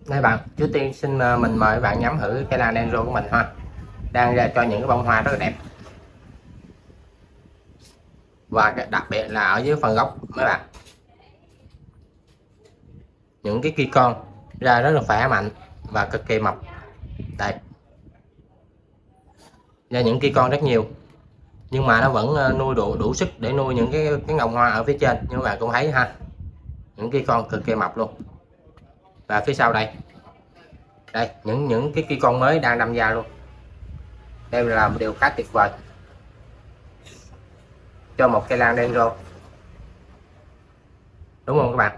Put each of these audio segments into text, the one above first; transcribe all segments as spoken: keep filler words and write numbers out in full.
Đây bạn, trước tiên xin ờ, mình mời bạn ngắm thử cây lan Denso của mình ha. Đang ra cho những cái bông hoa rất là đẹp. Và đặc biệt là ở dưới phần gốc mấy bạn. Những cái kia con ra rất là khỏe mạnh và cực kỳ mập. Đây. Ra những kia con rất nhiều. Nhưng mà nó vẫn ờ, nuôi đủ đủ sức để nuôi những cái cái ngồng hoa ở phía trên, như các bạn cũng thấy ha. Những kia con cực kỳ mập luôn. Và phía sau đây. Đây, những những cái kia con mới đang đâm ra luôn. Đây là một điều khá tuyệt vời cho một cây lan Denso, đúng không các bạn?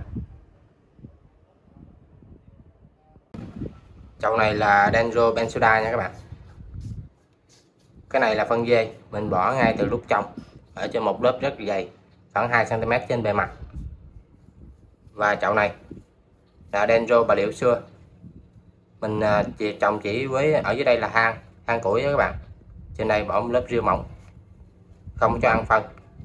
Chậu này là Denso Pensuda nha các bạn. Cái này là phân dê mình bỏ ngay từ lúc trồng ở trên một lớp rất dày, khoảng hai xăng ti mét trên bề mặt. Và chậu này là Denso bà liễu xưa, mình chỉ trồng chỉ với ở dưới đây là hang hang củi đó các bạn. Trên đây bỏ một lớp rêu mỏng, không cho ăn phân.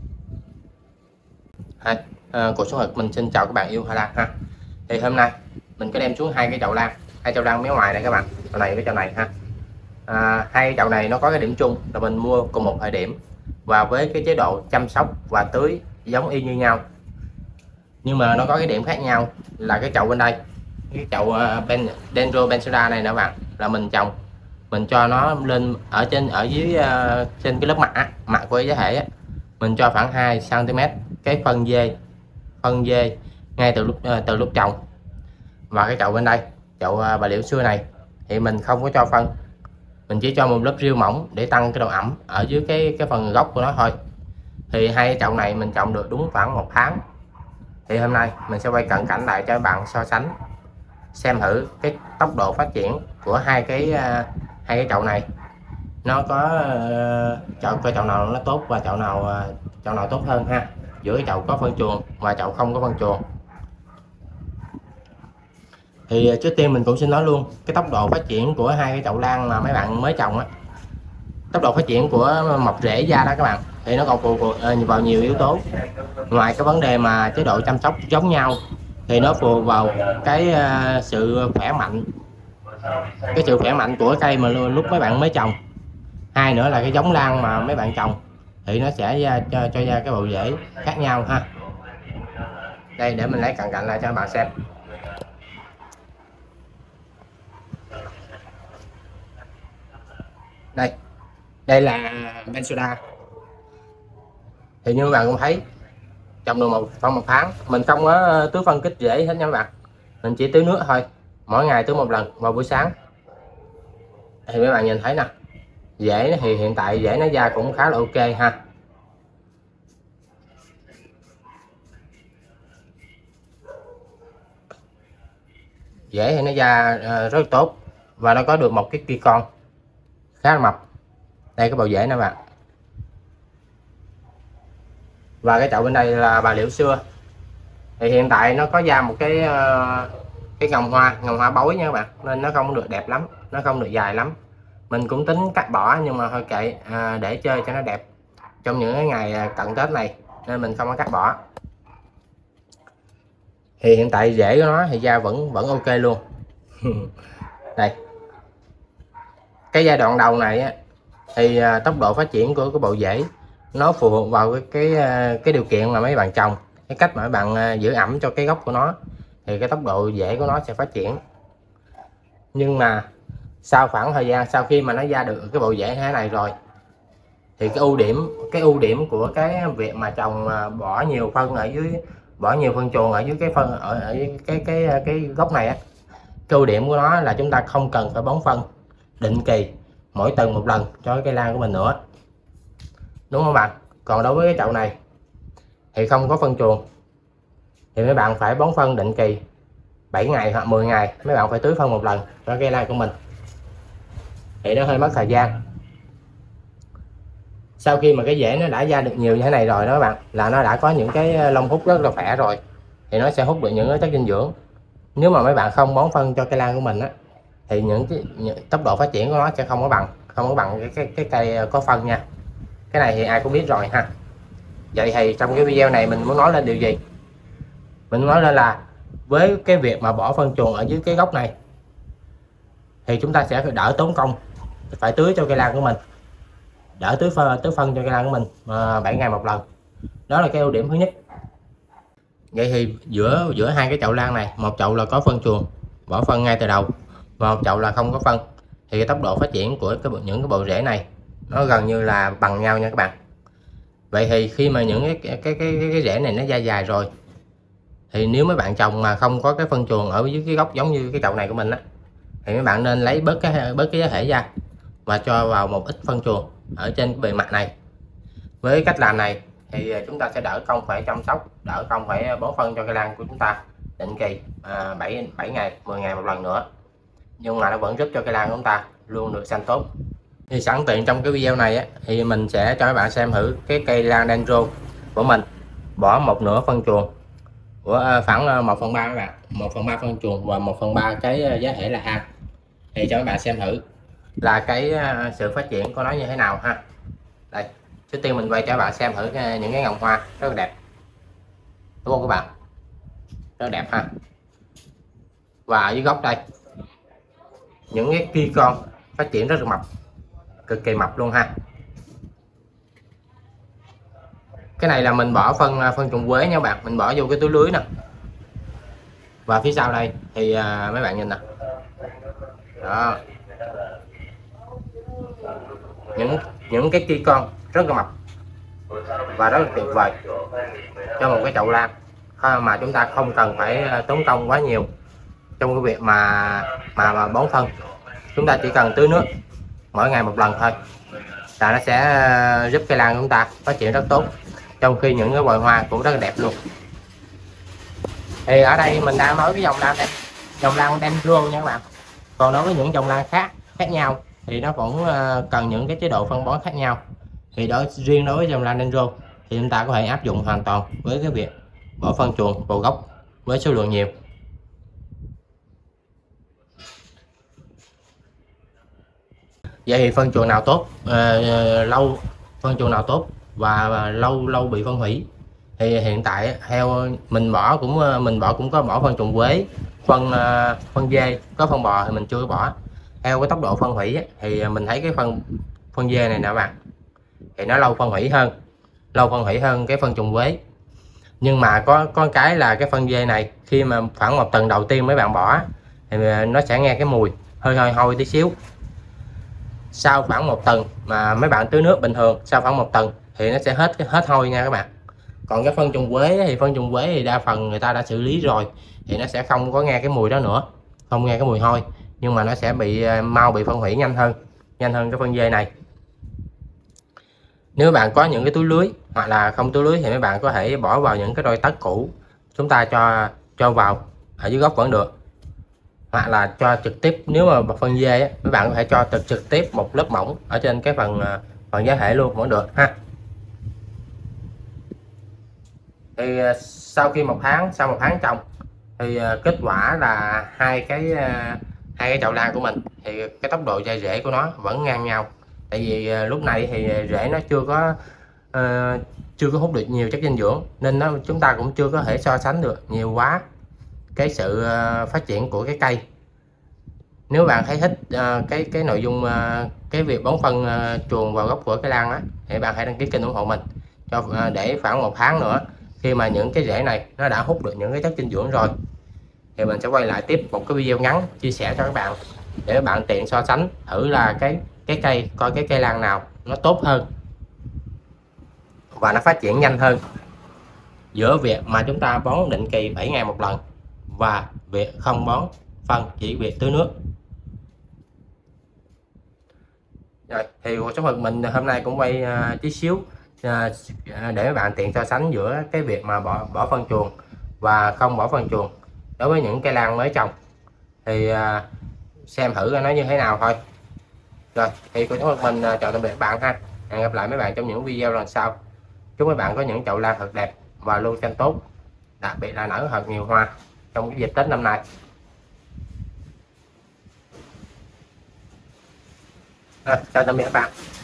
Hai, à, cuộc sống thực mình xin chào các bạn yêu hoa lan ha. Thì hôm nay mình có đem xuống hai cái chậu lan, hai chậu lan phía ngoài này các bạn, chậu này với chậu này ha. À, hai chậu này nó có cái điểm chung là mình mua cùng một thời điểm và với cái chế độ chăm sóc và tưới giống y như nhau, nhưng mà nó có cái điểm khác nhau là cái chậu bên đây, cái chậu uh, ben, Denso Pensuda này nè bạn, là mình trồng mình cho nó lên ở trên ở dưới uh, trên cái lớp mặt á, mặt của giá thể á, mình cho khoảng hai xăng ti mét cái phân dê phân dê ngay từ lúc uh, từ lúc trồng. Và cái chậu bên đây, chậu uh, bà liễu xưa này thì mình không có cho phân, mình chỉ cho một lớp rêu mỏng để tăng cái độ ẩm ở dưới cái cái phần gốc của nó thôi. Thì hai cái chậu này mình trồng được đúng khoảng một tháng. Thì hôm nay mình sẽ quay cận cảnh lại cho các bạn so sánh xem thử cái tốc độ phát triển của hai cái uh, hai cái chậu này nó có uh, chậu coi chậu nào nó tốt và chậu nào uh, chậu nào tốt hơn ha, giữa cái chậu có phân chuồng và chậu không có phân chuồng. Thì uh, trước tiên mình cũng xin nói luôn cái tốc độ phát triển của hai cái chậu lan mà mấy bạn mới trồng á, tốc độ phát triển của mọc rễ ra đó các bạn, thì nó còn phụ thuộc uh, vào nhiều yếu tố. Ngoài cái vấn đề mà chế độ chăm sóc giống nhau thì nó phụ vào cái uh, sự khỏe mạnh cái sự khỏe mạnh của cây mà lúc mấy bạn mới trồng. Hai nữa là cái giống lan mà mấy bạn trồng thì nó sẽ ra cho, cho ra cái bộ rễ khác nhau ha. Đây để mình lấy cận cảnh lại cho các bạn xem. Đây đây là Pensuda, thì như các bạn cũng thấy trồng được một trong một tháng mình không có tưới phân kích rễ hết nha các bạn, mình chỉ tưới nước thôi, mỗi ngày tưới một lần vào buổi sáng. Thì mấy bạn nhìn thấy nè, rễ thì hiện tại rễ nó ra cũng khá là ok ha. Rễ thì nó ra uh, rất tốt và nó có được một cái kia con khá là mập. Đây cái bầu rễ nè bạn. Và cái chậu bên đây là bà liễu xưa, thì hiện tại nó có ra một cái uh, cái ngồng hoa ngồng hoa bối nha các bạn, nên nó không được đẹp lắm, nó không được dài lắm. Mình cũng tính cắt bỏ nhưng mà thôi kệ, à, để chơi cho nó đẹp trong những cái ngày cận Tết này nên mình không có cắt bỏ. Thì hiện tại rễ của nó thì da vẫn vẫn ok luôn. Đây cái giai đoạn đầu này á, thì à, tốc độ phát triển của cái bộ rễ nó phụ thuộc vào cái cái cái điều kiện mà mấy bạn trồng, cái cách mà mấy bạn giữ ẩm cho cái gốc của nó thì cái tốc độ rễ của nó sẽ phát triển. Nhưng mà sau khoảng thời gian sau khi mà nó ra được cái bộ rễ thế này rồi thì cái ưu điểm cái ưu điểm của cái việc mà trồng bỏ nhiều phân ở dưới bỏ nhiều phân chuồng ở dưới cái phân ở, ở dưới cái cái cái gốc này á, cái ưu điểm của nó là chúng ta không cần phải bón phân định kỳ mỗi tuần một lần cho cái cây lan của mình nữa, đúng không bạn? Còn đối với cái chậu này thì không có phân chuồng thì mấy bạn phải bón phân định kỳ bảy ngày hoặc mười ngày, mấy bạn phải tưới phân một lần cho cây lan của mình, thì nó hơi mất thời gian. Sau khi mà cái rễ nó đã ra được nhiều như thế này rồi đó các bạn, là nó đã có những cái lông hút rất là khỏe rồi, thì nó sẽ hút được những cái chất dinh dưỡng. Nếu mà mấy bạn không bón phân cho cây lan của mình á thì những cái những, tốc độ phát triển của nó sẽ không có bằng không có bằng cái cái, cái cây có phân nha. Cái này thì ai cũng biết rồi ha. Vậy thì trong cái video này mình muốn nói lên điều gì? Mình muốn nói lên là với cái việc mà bỏ phân chuồng ở dưới cái gốc này thì chúng ta sẽ đỡ tốn công phải tưới cho cây lan của mình, đỡ tưới phân tưới phân cho cây lan của mình à, bảy ngày một lần. Đó là cái ưu điểm thứ nhất. Vậy thì giữa giữa hai cái chậu lan này, một chậu là có phân chuồng bỏ phân ngay từ đầu và một chậu là không có phân, thì cái tốc độ phát triển của cái những cái bộ rễ này nó gần như là bằng nhau nha các bạn. Vậy thì khi mà những cái cái cái cái, cái rễ này nó dai dài rồi, thì nếu mấy bạn trồng mà không có cái phân chuồng ở dưới cái gốc giống như cái chậu này của mình á, thì mấy bạn nên lấy bớt cái bớt cái thể ra và cho vào một ít phân chuồng ở trên cái bề mặt này. Với cách làm này thì chúng ta sẽ đỡ công phải chăm sóc, đỡ công phải bón phân cho cây lan của chúng ta định kỳ à, bảy ngày mười ngày một lần nữa, nhưng mà nó vẫn giúp cho cây lan của chúng ta luôn được xanh tốt. Thì sẵn tiện trong cái video này á, thì mình sẽ cho các bạn xem thử cái cây lan dendro của mình bỏ một nửa phân chuồng của khoảng một phần ba các bạn, một phần ba phân chuồng và một phần ba cái giá thể là hang, thì cho các bạn xem thử là cái sự phát triển của nó như thế nào ha. Đây, trước tiên mình quay cho các bạn xem thử những cái ngọn hoa rất là đẹp, đúng không các bạn, rất đẹp ha. Và ở dưới gốc đây những cái kia con phát triển rất là mập, cực kỳ mập luôn ha. Cái này là mình bỏ phân phân trùng quế nha các bạn, mình bỏ vô cái túi lưới nè. Và phía sau đây thì à, mấy bạn nhìn nè, đó, những những cái kia con rất là mập và rất là tuyệt vời cho một cái chậu lan mà chúng ta không cần phải tốn công quá nhiều trong cái việc mà mà, mà bón phân. Chúng ta chỉ cần tưới nước mỗi ngày một lần thôi là nó sẽ giúp cây lan của chúng ta phát triển rất tốt, trong khi những cái bòi hoa cũng rất là đẹp luôn. Thì ở đây mình đang nói cái dòng lan đây, dòng lan dendro nha các bạn. Còn đối với những dòng lan khác khác nhau thì nó cũng cần những cái chế độ phân bón khác nhau. Thì đối riêng đối với dòng lan dendro thì chúng ta có thể áp dụng hoàn toàn với cái việc bỏ phân chuồng vào gốc với số lượng nhiều. Vậy thì phân chuồng nào tốt, à, lâu phân chuồng nào tốt và, và lâu lâu bị phân hủy? Thì hiện tại theo mình bỏ cũng mình bỏ cũng có bỏ phân trùng quế, phân phân dê, có phân bò thì mình chưa có bỏ. Theo cái tốc độ phân hủy thì mình thấy cái phân phân dê này nè các bạn, thì nó lâu phân hủy hơn, lâu phân hủy hơn cái phân trùng quế. Nhưng mà có có cái là cái phân dê này khi mà khoảng một tuần đầu tiên mấy bạn bỏ thì nó sẽ nghe cái mùi hơi hơi hôi tí xíu. Sau khoảng một tuần mà mấy bạn tưới nước bình thường, sau khoảng một tuần thì nó sẽ hết hết hôi nha các bạn. Còn cái phân trùng quế thì phân trùng quế thì đa phần người ta đã xử lý rồi thì nó sẽ không có nghe cái mùi đó nữa, không nghe cái mùi hôi, nhưng mà nó sẽ bị mau bị phân hủy nhanh hơn nhanh hơn cái phân dê này. Nếu bạn có những cái túi lưới hoặc là không túi lưới thì mấy bạn có thể bỏ vào những cái đôi tất cũ, chúng ta cho cho vào ở dưới gốc vẫn được, hoặc là cho trực tiếp. Nếu mà phân dê á, mấy bạn có thể cho trực trực tiếp một lớp mỏng ở trên cái phần phần giá thể luôn vẫn được ha. Thì sau khi một tháng sau một tháng trồng thì kết quả là hai cái hai cái chậu lan của mình thì cái tốc độ dai rễ của nó vẫn ngang nhau. Tại vì lúc này thì rễ nó chưa có uh, chưa có hút được nhiều chất dinh dưỡng, nên nó chúng ta cũng chưa có thể so sánh được nhiều quá cái sự uh, phát triển của cái cây. Nếu bạn thấy thích uh, cái cái nội dung uh, cái việc bón phân uh, chuồng vào gốc của cây lan á, thì bạn hãy đăng ký kênh ủng hộ mình cho uh, để khoảng một tháng nữa, khi mà những cái rễ này nó đã hút được những cái chất dinh dưỡng rồi thì mình sẽ quay lại tiếp một cái video ngắn chia sẻ cho các bạn để các bạn tiện so sánh thử là cái cái cây coi cái cây lan nào nó tốt hơn và nó phát triển nhanh hơn giữa việc mà chúng ta bón định kỳ bảy ngày một lần và việc không bón phân, chỉ việc tưới nước. Rồi thì cuộc sống thực mình hôm nay cũng quay uh, tí xíu uh, để các bạn tiện so sánh giữa cái việc mà bỏ bỏ phân chuồng và không bỏ phân chuồng đối với những cây lan mới trồng, thì uh, xem thử nó như thế nào thôi. Rồi thì cuộc sống thực mình uh, chào tạm biệt các bạn ha. Hẹn gặp lại mấy bạn trong những video lần sau. Chúc mấy bạn có những chậu lan thật đẹp và luôn xanh tốt, đặc biệt là nở thật nhiều hoa trong cái dịp Tết năm nay. À, chào tạm biệt các bạn.